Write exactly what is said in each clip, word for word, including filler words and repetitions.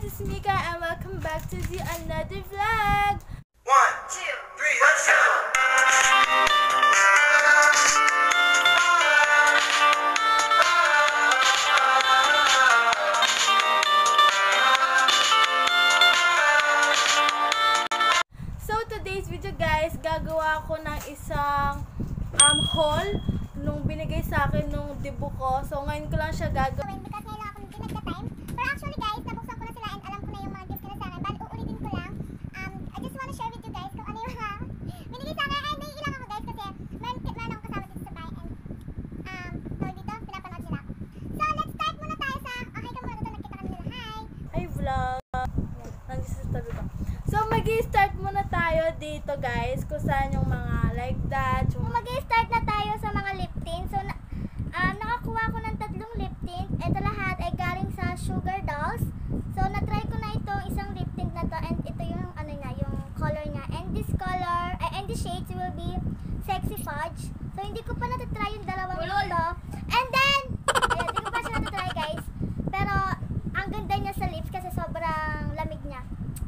it's Mika and welcome back to the another vlog. One, two, three, let's go! So today's video guys, gagawa ako ng isang um, haul nung binigay sa akin nung dibu ko. So ngayon ko lang siya gagawin. Because ngayon lang ako hindi nagka-time. Pero actually guys, nabuksan ko na sila and alam ko na yung mga gifts nila sa akin. Bali, uulitin ko lang. Um, I just wanna share with you guys kung ano yung mga binigay sa akin. And naiilang ako guys kasi meron, meron akong kasama dito sa bahay. And um, tawag dito, pinapanood nila ako. So let's start muna tayo sa, okay ka muna dito, nagkita kami nila. Hi! Hi vlog! Nandiyan sa tabi ko. So mag-i-start muna tayo dito guys kung saan yung mga like that. So mag-i-start na tayo sa mga lip tint. So na, um, nakakuha ko ng tatlong lip tint. Ito lahat ay galing sa Sugar Dolls. So na-try ko na itong isang lip tint na to. And ito yung ano niya, yung color niya. And this color, uh, and the shades will be Sexy Fudge. So hindi ko pa natatry yung dalawang ito. And then, ayan, hindi ko pa siya natatry guys. Pero ang ganda niya sa lips kasi sobrang lamig niya.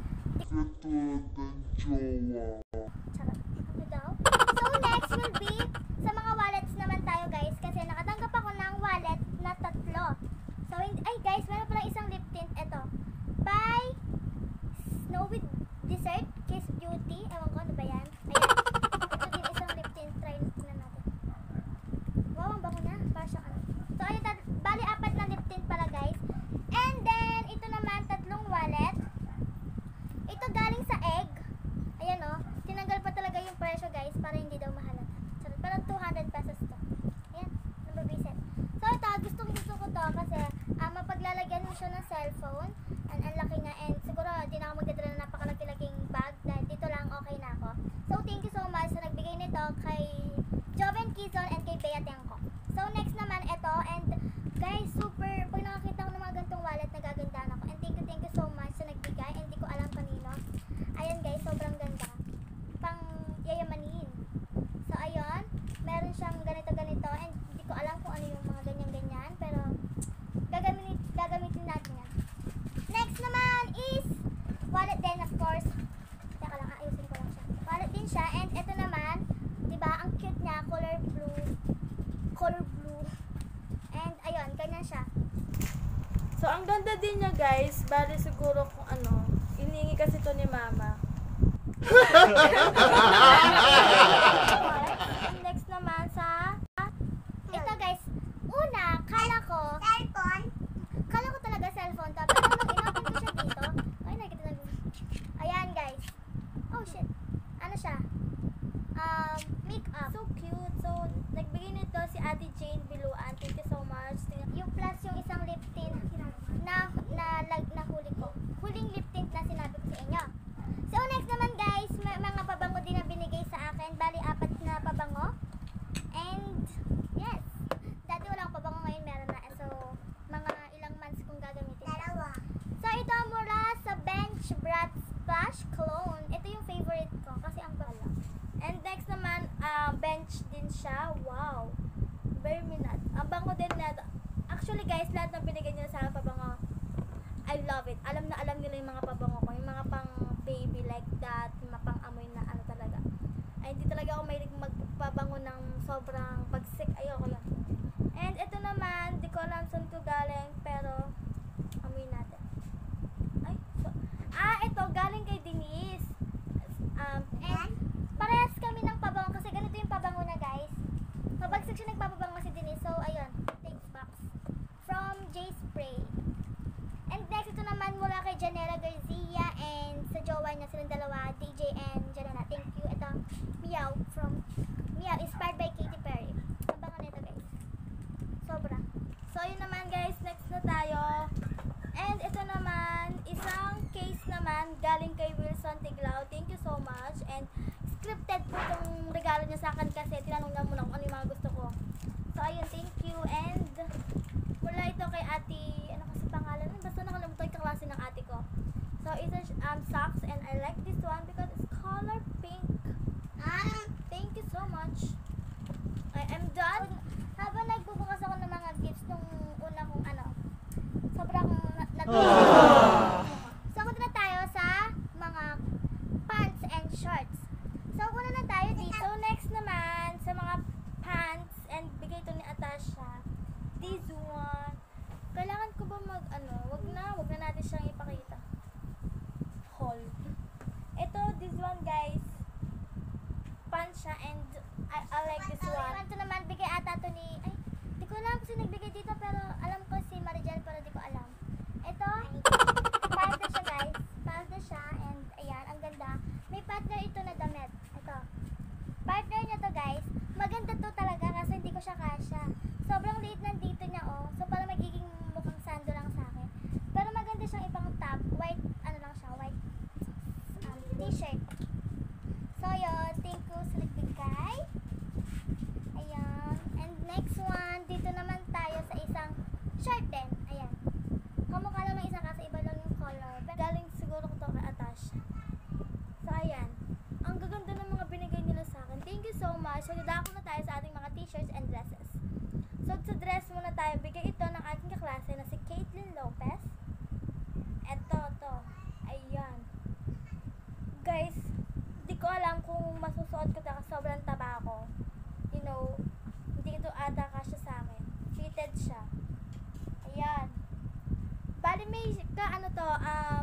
Charot. Ano daw? So next will be sa mga wallets naman tayo guys kasi nakatanggap ako ng wallet na tatlo. So ay guys, meron pala isang lip tint ito. By Snowy Dessert Kiss Beauty. Ewan ko ano ba yan? Ayan. Ito din isang lip tint. Try na natin. Wow, ang bango niya. Para siya ano. So ayun, bali apat na lip tint pala guys. And then ito naman tatlong wallet. Ito galing sa Egg. Ayan o. Oh, tinanggal pa talaga yung presyo guys para hindi daw mahalata. So, parang two hundred pesos to. Ayan. Nababisit. So ito, gustong gusto ko to kasi uh, mapaglalagyan mo siya ng cellphone. And ang laki niya. And siguro di na ako magdadala ng napakalaki-laking bag dahil dito lang okay na ako. So thank you so much sa nagbigay nito kay Joven Kizon and kay Bea Tiangco. So next naman ito. And guys, super, pag nakakita ko ng mga gantong wallet, nagagandaan ako. And thank you, thank you so much sa nagbigay. And di ko alam kanino. Ayan guys, sobrang ganda. Pang yayamanin. So ayun, meron siyang ganito-ganito. And hindi ko alam kung ano yung mga ganyan-ganyan. Pero gagamitin, gagamitin natin yan. Next naman is wallet din of course. Teka lang, ayusin ko lang siya. Wallet din siya. And ito naman, diba, ang cute niya. Color blue. Color blue. And ayun, ganyan siya. So ang ganda din niya guys. Bali siguro kung ano, iningi kasi to ni mama. Next naman sa ito guys. Una, kala ko Cellphone. Kala ko talaga cellphone to. Pero nung in-open ko siya dito, ay nakita na. Ayan guys. Oh shit. Ano siya? Um, makeup. So cute. So, nagbigay nito si Ate Jane Biluan. Thank you so much. Yung plus yung isang lip tint na, na, lag, na huli ko. Huling lip tint na sinabi ko sa inyo. So, next naman guys, may mga pabango din na binigay sa akin. Bali, apat na pabango. And, yes. Dati wala akong pabango, ngayon meron na. So, mga ilang months kong gagamitin. Dalawa. So, ito mula sa Bench Brat Splash Cologne. Ito yung favorite ko kasi ang bala. And next naman, uh, bench din siya. Wow. Very minute. Ang bango din na. Actually guys, lahat ng binigay nila sa akin pabango, I love it. Alam na alam nila yung mga pabango ko. Yung mga pang baby like that. Yung mga pang amoy na ano talaga. Ay, hindi talaga ako mahilig magpabango ng sobrang pagsik. Ayoko yun. And ito naman, di ko alam saan to galing. Pero, amoy natin. Ay, so, ah, ito, galing kay Denise. Um, and, parehas kami ng pabango kasi ganito yung pabango na guys. Mabagsik siya nagpapabango si Denise. So, ayun. Thanks box. From J Spray. And next, ito naman mula kay Janela Garcia and sa jowa niya silang dalawa, D J and Janela. Thank you. Ito, Meow from Meow, inspired by Katy Perry. Ang bango nito guys. Sobra. So, yun naman guys. Next na tayo. And ito naman, isang case naman galing kay Wilson Tiglao. Thank you so much. And scripted po itong regalo niya sa akin kasi tinanong niya muna kung ano yung mga gusto ko. So, ayun, thank you. And mula ito kay ate, ano kasi pangalan? Basta nakalimutan yung kaklase ng ate ko. So, it's um, socks and I like this one because it's color pink. Ah, thank you so much. I am done. Habang nagbubukas ako ng mga gifts nung una kong ano, sobrang natuwa. t-shirt. So, yun. Thank you sa nagbigay. Ayan. And next one, dito naman tayo sa isang shirt din. Ayan. Kamukha lang ng isa kasi iba lang yung color. Pero Galing siguro ko to kay Atash. So, ayan. Ang gaganda ng mga binigay nila sa akin. Thank you so much. So, dadako na tayo sa ating mga t-shirts and dresses. So, sa dress muna tayo. Bigay ito ng ating kaklase na si Caitlyn Lopez. Eto, to. Ayan. Guys, di ko alam kung masusuot ko ito kasi sobrang taba ko. You know, hindi ito ata kasya sa akin. Fitted siya. Ayan. Bali may ka ano to, um,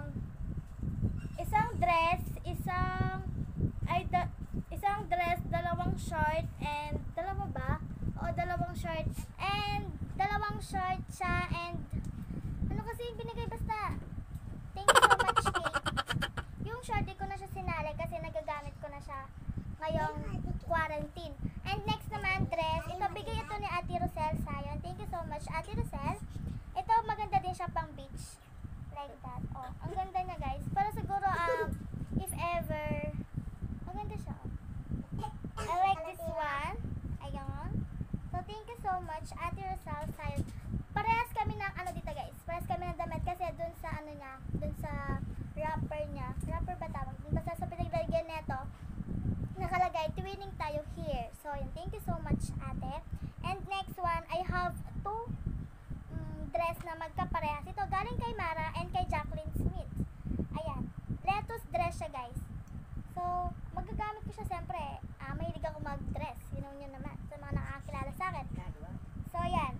isang dress, isang, ay, da, isang dress, dalawang short, and, dalawa ba? O, dalawang short, and, dalawang short siya, and, ano kasi yung binigay basta? Thank you so much, Kate. Yung short, di ko na siya sinali kasi nagagamit ko na siya ngayong quarantine. And next naman, dress. Ito, bigay ito ni Ate Rosel Sayon. Thank you so much, Ate Rosel. Ito, maganda din siya pang beach. Like that. Oh, ang ganda niya, guys. Pero siguro, um, if ever, maganda siya. Oh. I like this one. Ayun. So, thank you so much, Ate Rosel Sayon. Parehas kami ng, ano dito, guys. Parehas kami ng damit kasi dun sa, ano niya, dun sa wrapper niya. Wrapper ba tawag? Basta sa pinaglagyan neto, nakalagay, twinning tayo here. So, yun. Thank you so much, ate. And next one, I have two um, dress na magkaparehas. Ito, galing kay Mara and kay Jacqueline Smith. Ayan. Lettuce dress siya, guys. So, magagamit ko siya, siyempre. Ah, mahilig ako mag-dress. You know nyo naman. Sa mga nakakilala sa akin. So, ayan.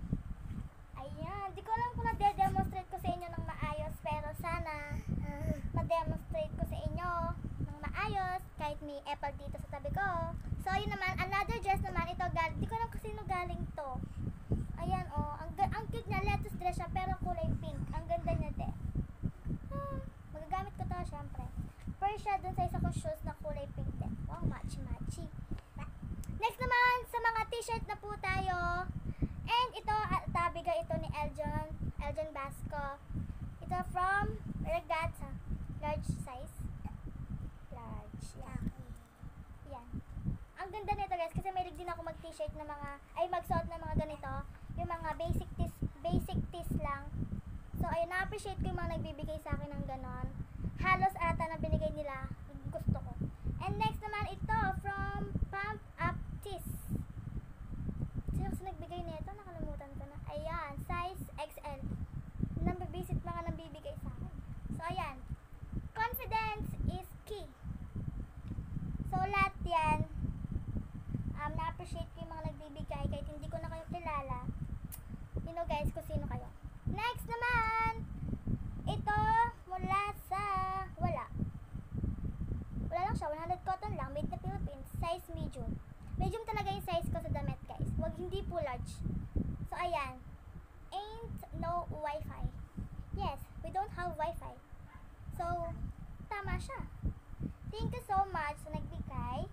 Ayan. Di ko alam kung na-demonstrate ko sa inyo ng maayos. Pero sana, ma-demonstrate ko sa inyo ng maayos. Kahit may apple dito sa tabi ko. So, yun naman. Another dress naman. Ito, galing. Di ko alam kasi sino galing to. Ayan, oh. Ang, ang cute niya. Lettuce dress siya. Pero kulay pink. Ang ganda niya, de. Hmm, magagamit ko to, syempre. First siya dun sa isa kong shoes na kulay pink din. Wow, matchy-matchy. Next naman, sa mga t-shirt na po tayo. And ito, uh, tabigay ito ni Eljon. Eljon Basco. Ito from Regatta. Large size. Large. Yan. Yan. Ang ganda nito, guys. Kasi may din ako mag-t-shirt na mga, ay magsuot na mga ganito. Yung mga basic tees, basic tees lang. So, ayun, na-appreciate ko yung mga nagbibigay sa akin ng ganon. Halos ata na binigay nila. Gusto ko. And next naman ito from Pump Up Tees. Sino kasi nagbigay nito? Nakalimutan ko na. Ayan, size X L. Nambibisit mga nambibigay sa akin. So, ayan. Confidence is key. So, lahat yan. Um, na-appreciate ko yung mga nagbibigay kahit hindi ko na kayo kilala. You know, guys, kung sino kayo. Next naman, ito mula sa wala. Wala lang siya, one hundred cotton lang, made na Philippines, size medium. Medium talaga yung size ko sa damit, guys. Wag hindi po large. So, ayan. Ain't no wifi. Yes, we don't have wifi. So, tama siya. Thank you so much sa nagbigay.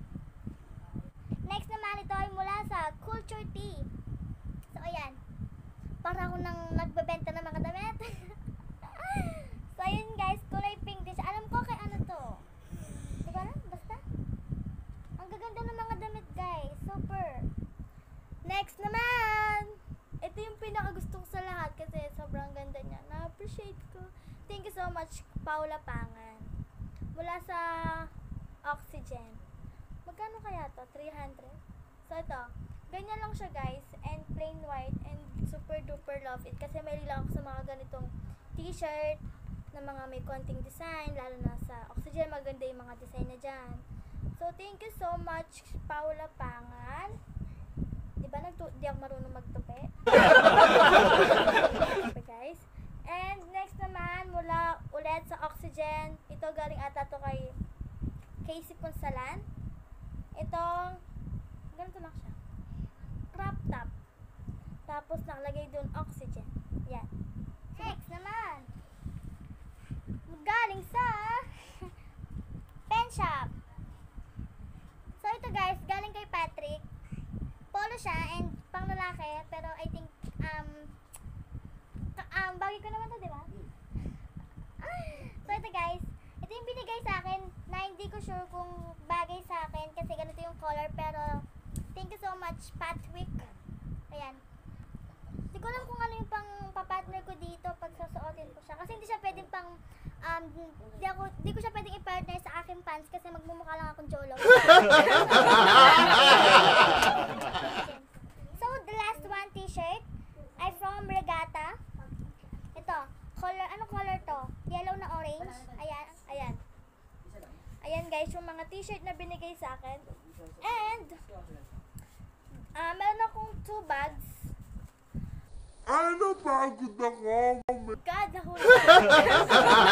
Next naman, ito ay mula sa Culture Tea. So, ayan. Para ako nang nagbebenta ng mga damit. So, ayun guys, kulay pink din siya. Alam ko kay ano to. Di ba lang? Basta. Ang gaganda ng mga damit, guys. Super. Next naman. Ito yung pinakagusto ko sa lahat kasi sobrang ganda niya. Na-appreciate ko. Thank you so much, Paula Pangan. Mula sa Oxygen. Magkano kaya to? three hundred? So, ito. Ganyan lang siya, guys. And plain white. And super duper love it. Kasi may lang ako sa mga ganitong t-shirt na mga may konting design. Lalo na sa Oxygen. Maganda yung mga design na dyan. So, thank you so much, Paula Pangan. Diba, nagtu- di ako marunong magtupi? Okay, guys. And next naman, mula ulit sa Oxygen. Ito galing ata to kay Casey Ponsalan. Itong, ganito lang siya. Crop top. Tapos nakalagay doon Oxygen. Yan. Next naman. Galing sa Pen Shop. So ito guys, galing kay Patrick. Polo siya and pang lalaki, pero I think um ka- um bagay ko naman to, di ba? So ito guys, ito yung binigay sa akin na na hindi ko sure kung bagay sa akin kasi ganito yung color, pero thank you so much, Patrick. Ayan. Hindi ko alam kung ano yung pang papartner ko dito pag susuotin ko siya. Kasi hindi siya pwedeng pang, um, di, ako, di ko siya pwedeng i-partner sa aking pants kasi magmumukha lang akong jolo. So, the last one t-shirt ay from Regatta. Ito, color, ano color to? Yellow na orange. Ayan, ayan. Ayan guys, yung mga t-shirt na binigay sa akin. And, ah, meron akong two bags. Ano, pagod ako. God, nahuli ko. Meron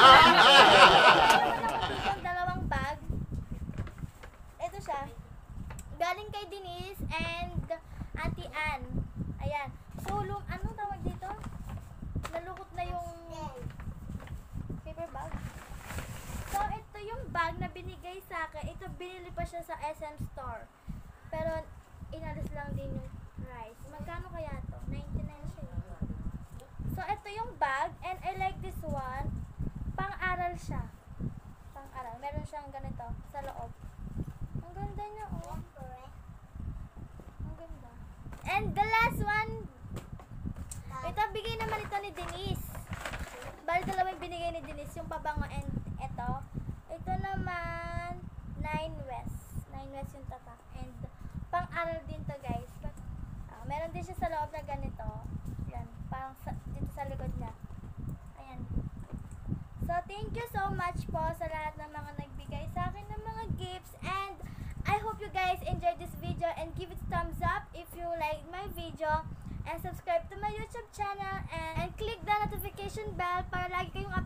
akong isang dalawang bag. Ito siya. Galing kay Denise and Auntie Ann. Ayan. So, lum, anong tawag dito? Nalukot na yung paper bag. So, ito yung bag na binigay sa akin. Ito, binili pa siya sa S M Store. Pero, inalis lang din yung price. Magkano kaya to? ninety-nine siya. So, ito yung bag. And I like this one. Pang-aral siya. Pang-aral. Meron siyang ganito sa loob. Ang ganda niya, oh. Ang ganda. And the last one, ito, bigay naman ito ni Denise. Bali, dalawa yung binigay ni Denise. Yung pabango and ito. Ito naman, Nine West. Nine West yung tatak. And pang-aral din to guys. But, uh, meron din siya sa loob na ganito. Yan. Parang sa, dito sa likod niya. Ayan. So, thank you so much po sa lahat ng mga nagbigay sa akin ng mga gifts. And I hope you guys enjoyed this video and give it thumbs up if you like my video. And subscribe to my YouTube channel and, and click the notification bell para lagi kayong updated